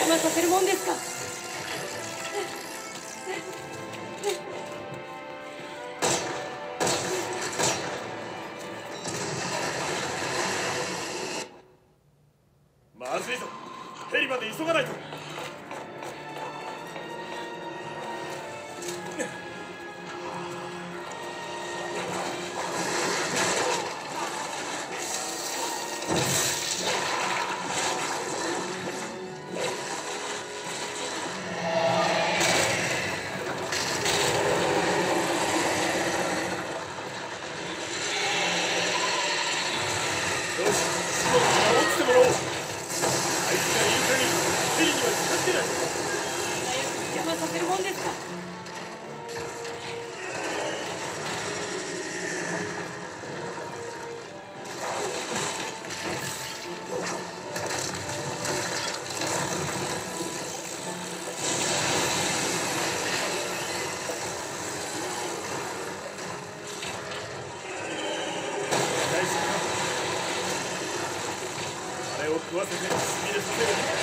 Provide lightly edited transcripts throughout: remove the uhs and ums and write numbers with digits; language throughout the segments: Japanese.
魔させるもんですか。 まずいぞ、ヘリまで急がないと。 邪魔させるもんですか。 あれを食わせてしびれさせる。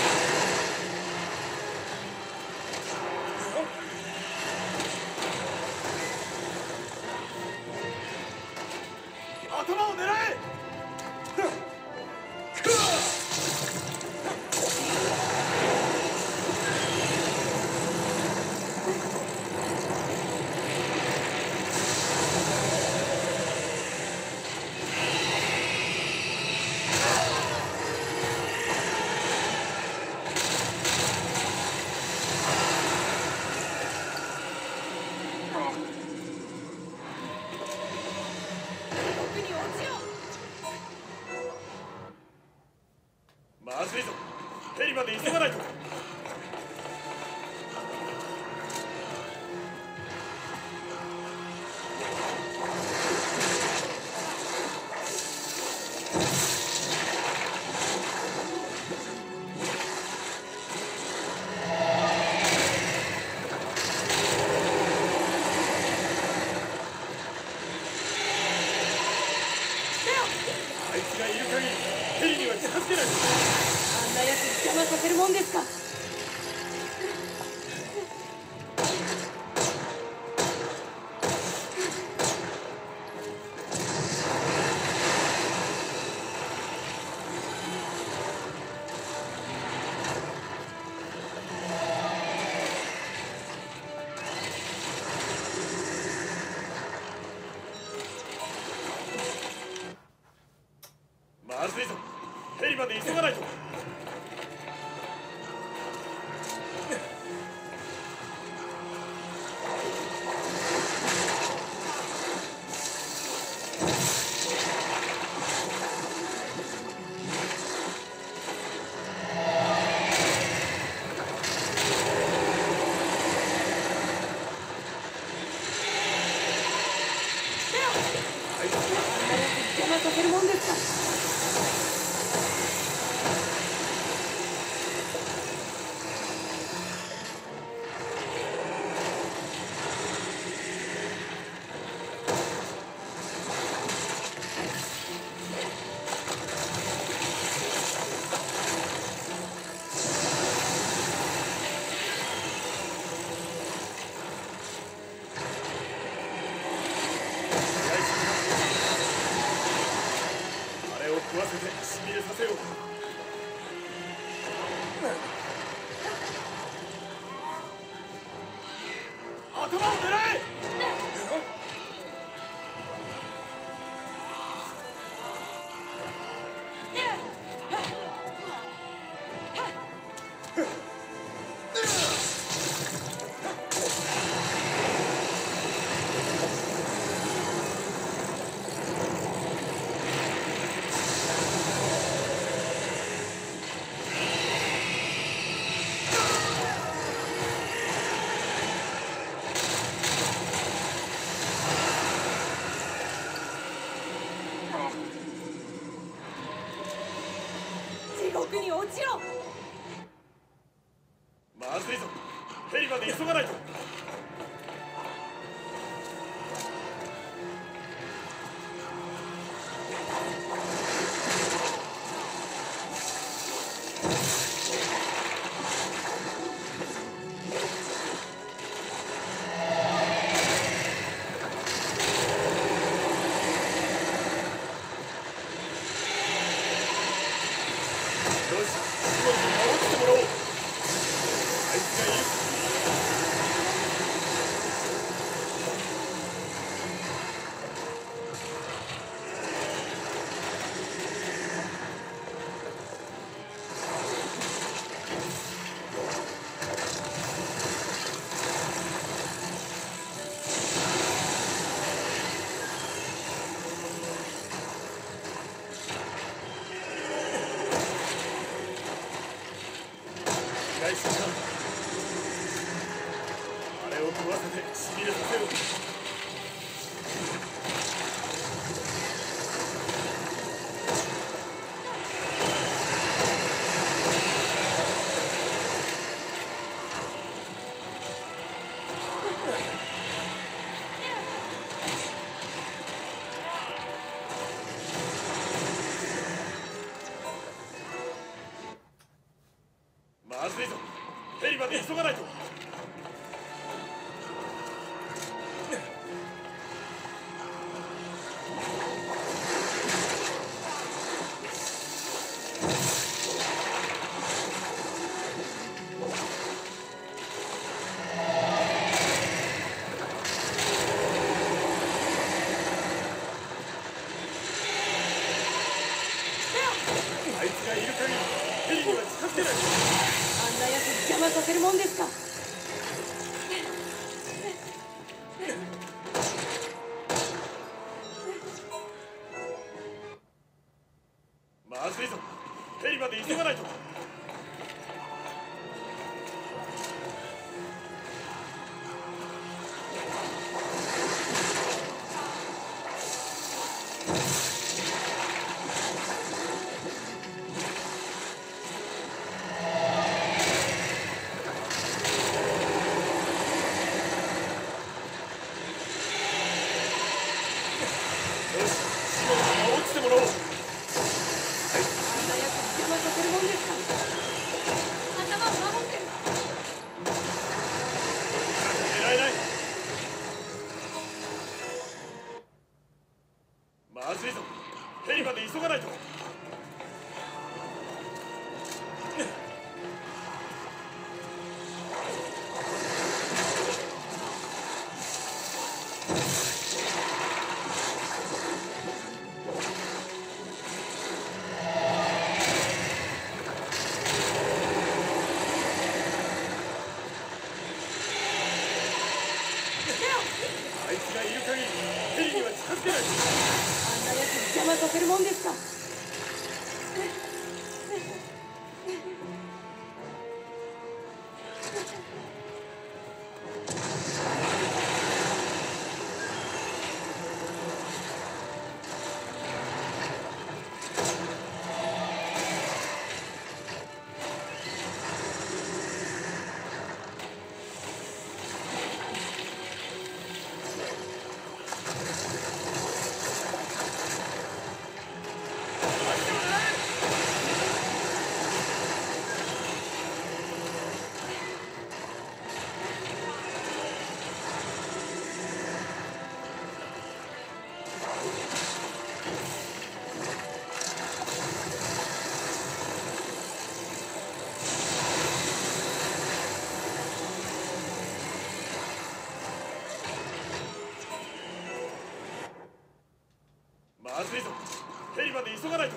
頭を狙え。まずいぞ、ヘリまで急がないと。あいつがいる限りヘリには近づけない。 あんなやつ邪魔させるもんですか。 まずいぞ、ヘリまで急がないと。 邪魔させるもんですか。 あれを食わせてしびれさせよう。頭を狙え。 地獄に落ちろ。 まずいぞ、ヘリまで急がないと。 食わせてしびれさせよう。まずいぞ。ヘリまで急がないと。あいつがいる限りヘリには近づけない。 あんなやつ邪魔させるもんですか。 まずいぞ。ヘリまで急がないと。よし、シモンが落ちてもらおう。 あんなやつ邪魔させるもんですか。頭を守ってる。 狙えない。まずいぞ。ヘリまで急がないと。あいつがいる限りヘリには近づけない。 あんなやつ邪魔させるもんですか。まずいぞ。ヘリまで急がないと。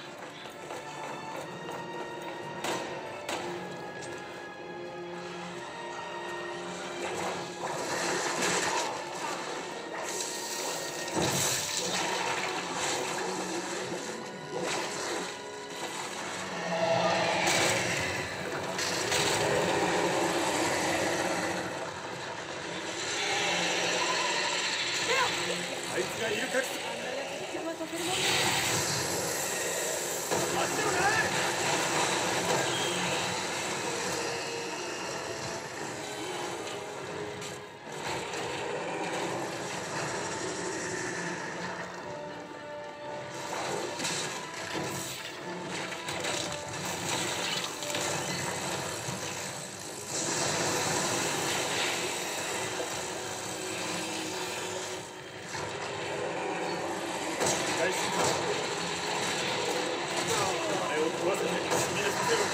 あいつがいる限り邪魔させるもんですか。 待ってろかい。大進化。あれを食わせてしびれさせろ。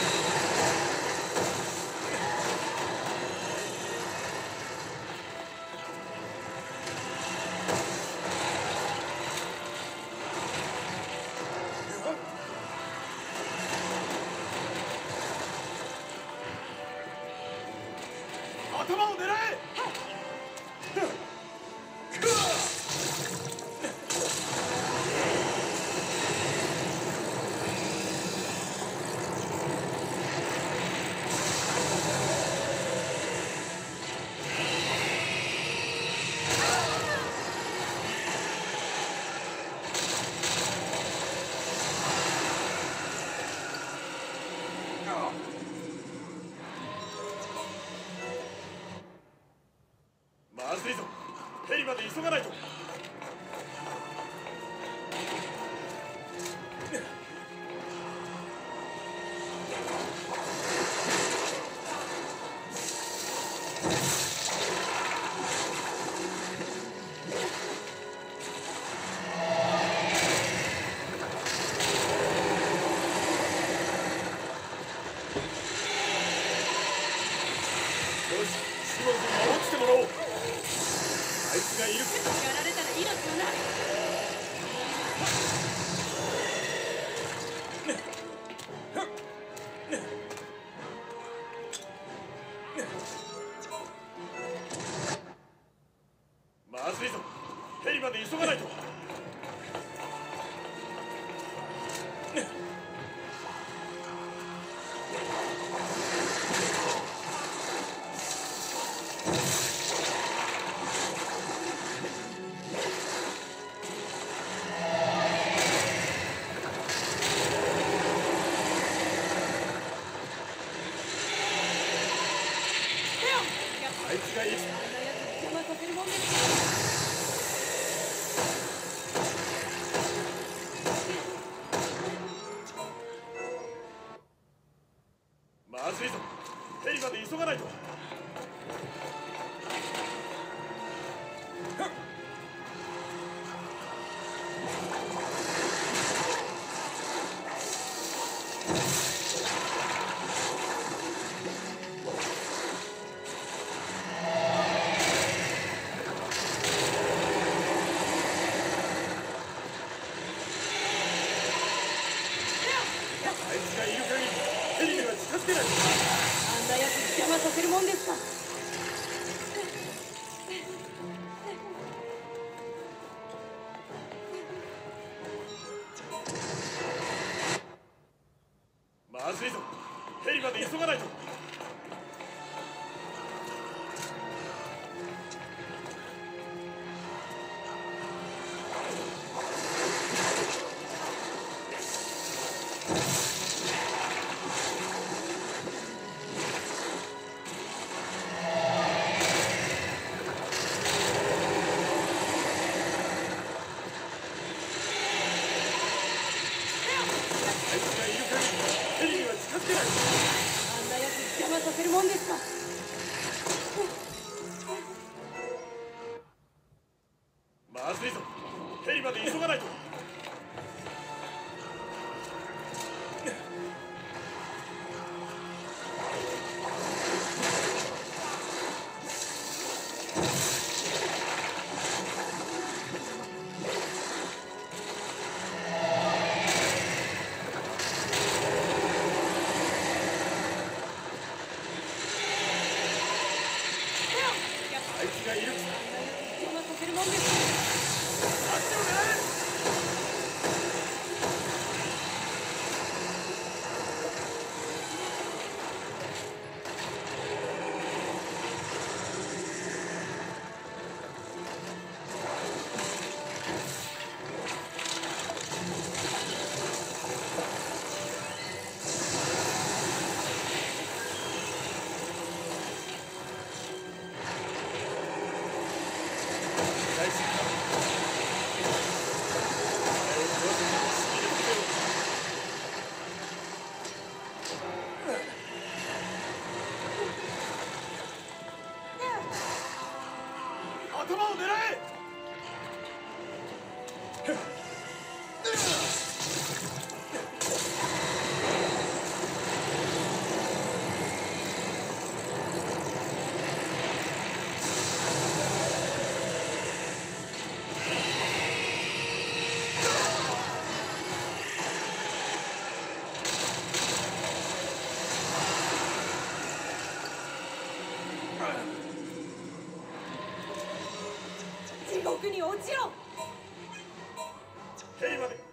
頭を狙え。 ずいぞ。ヘリまで急がないと。まずいぞ。ヘリまで急がないと。あいつがいる。 邪魔させるもんですか。 まずいぞ。ヘリまで急がないと。あいつがいる限りヘリには近づけない。 あんなやつ邪魔させるもんですか。 まずいぞ。ヘリまで急がないと。あいつがいる限りヘリには近づけない。 あんなやつ邪魔させるもんですか。 まずいぞ。ヘリまで急がないと。あいつがいる。 邪魔させるもんですか。 あっちを狙え。大事。頭を狙え。 地獄に落ちろ。 ヘリまで。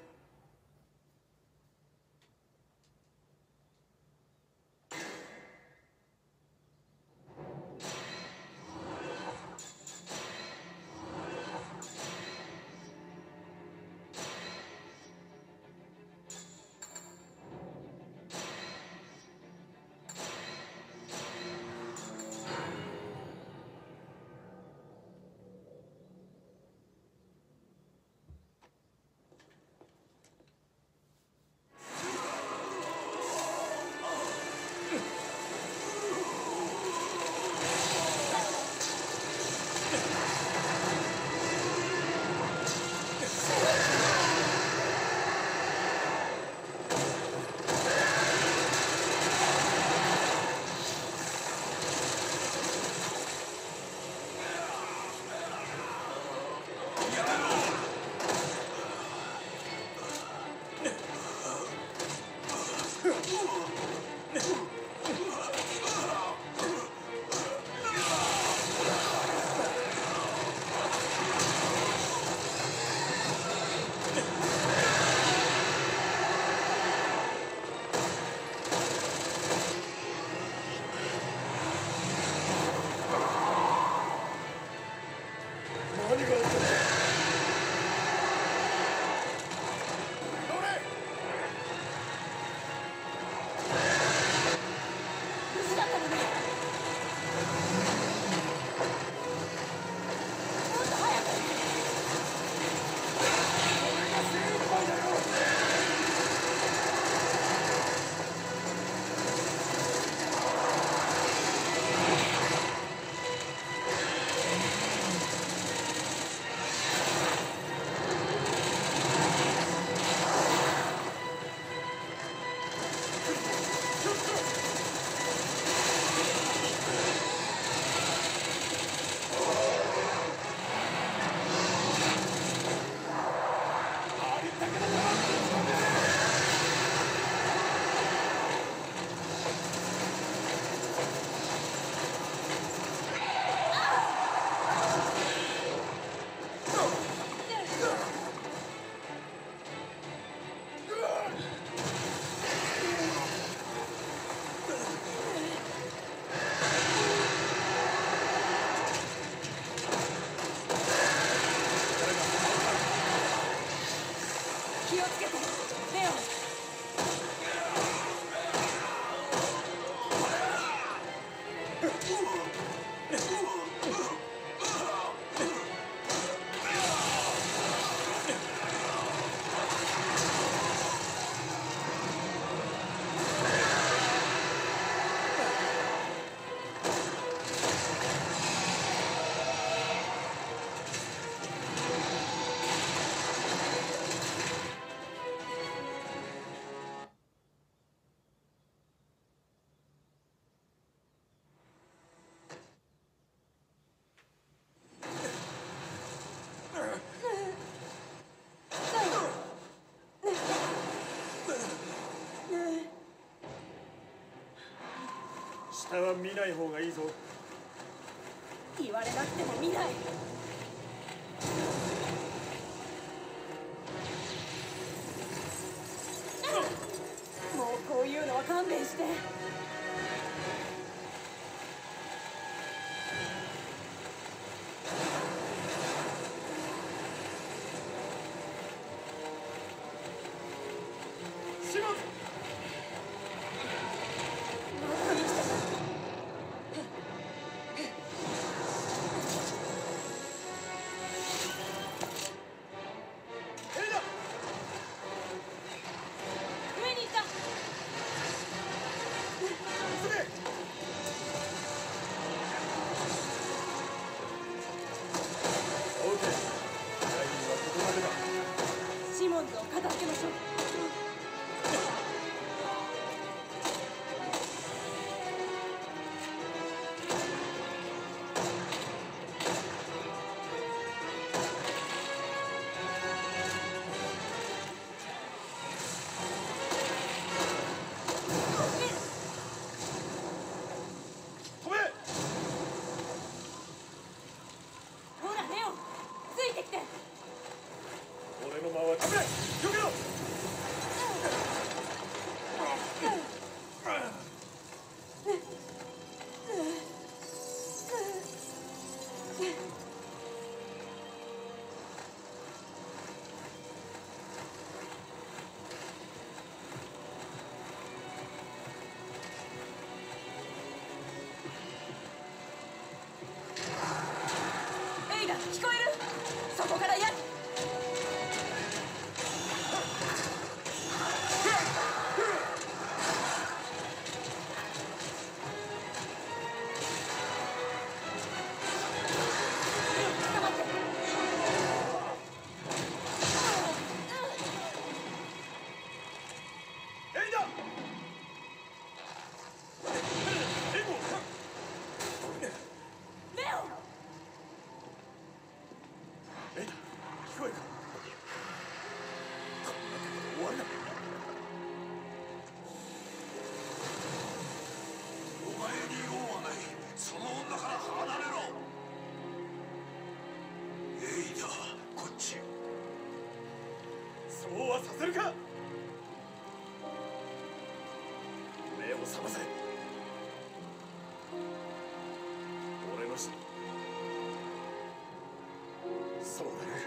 見ない方がいいぞ。 言われなくても見ない。もうこういうのは勘弁して。 シモンズ、 まだ生きてた。 エイダ、 上に行った。 急げ。オーケー、ラインはここまでだ。 シモンズを片付けましょう。 止め。 ほらレオン、ついてきて。 俺の間は止め。避けろ。 エイダ、聞こえる？そこからやっ。捕まって。 エイダ、エイゴ、 レオン。 エイダ、聞こえるか。こんなところで終わりだ。 お前に用はない。その女から離れろ。エイダ、こっち。 そうはさせるか。目を覚ませ。俺のそうだね。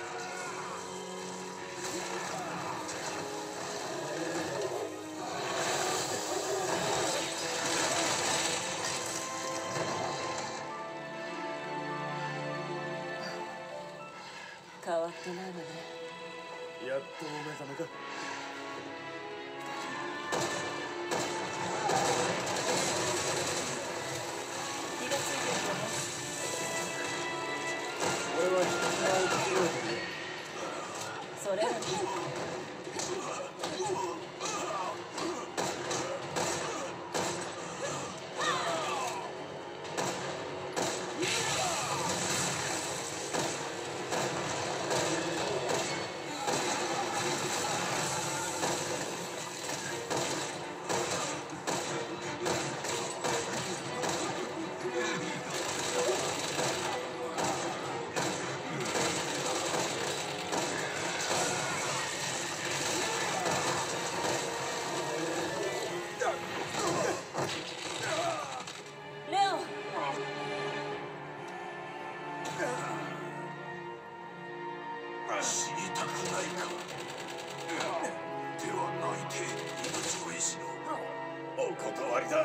変わってないわね。 やっとお目覚めか。 気がついてるよね。 俺は人が起きようとね。 それはね。レオン。 死にたくないか。では泣いて命乞いしろ。 お断りだ。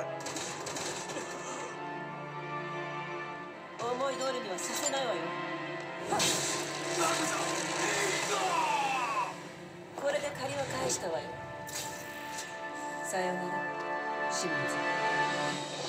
思い通りにはさせないわよ。 なんだ、エイダ。 これで借りは返したわよ。さようなら、シモンズ。